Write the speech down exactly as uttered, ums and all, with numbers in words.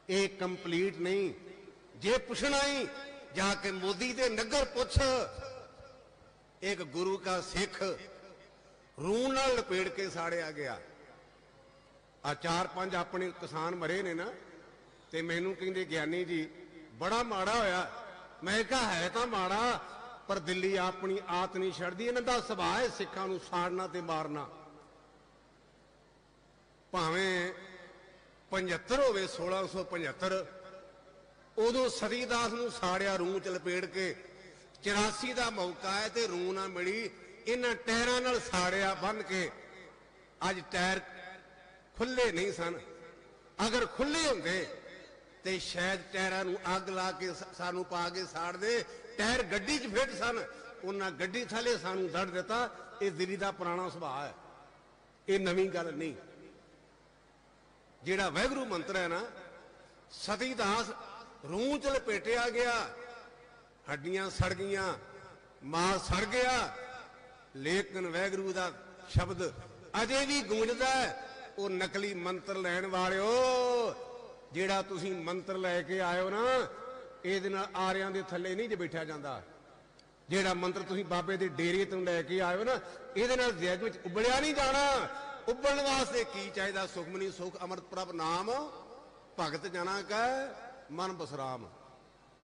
ये कंप्लीट नहीं। जे पुछना ही जाके मोदी दे नगर पुछ, एक गुरु का सिख रूह नाल लपेट के साड़िया गया। आ चार पांच अपने किसान मरे ने ना, ते मैनू कहंदे ज्ञानी जी बड़ा माड़ा होया। मैं कहा है तो माड़ा, पर दिल्ली अपनी आत नहीं छड्डदी। इन्हां दा सुभाਅ है सिखां नूं साड़ना ते मारना। भावें पचहत्तर होवे सोलह सौ पचहत्तर, उदों सतीदास नूं साड़िया रूह च लपेट के। चौरासी का मौका है तो रूह ना मिली, इन्हां टायरां नाल साड़िया बन के। अज टायर खुले नहीं सन, अगर खुले होंदे तो शायद टायरां नूं अग ला के सानू पा के साड़ दे। टायर गड्डी च फिट सन, उन्हां गड्डी थले सानू दड़ दिता। ये दिल्ली का पुराना सुभाਅ है, ये नवीं गल नहीं। जिहड़ा वाहिगुरू मंत्र है ना, सतीदास रूह च लपेटिया गया, हड्डियां सड़ गईयां, मांस सड़ गया, लेकिन वाहिगुरू दा शब्द अजे भी गूंजदा है। वो नकली मंत्र लैण वालिओ, जिहड़ा तुसीं मंत्र लैके आयो ना, इहदे नाल आरियां दे थल्ले नहीं जे बैठा जांदा। जिहड़ा मंत्र तुसीं बाबे दे डेरे तों लैके आयो ना, इहदे नाल ज़िंदगी विच उबड़िया नहीं जाना। उबड़न वास्ते की चाहिदा? सुखमनी सुख अमृत प्रभ नाम, भगत जना कै मन बसराम।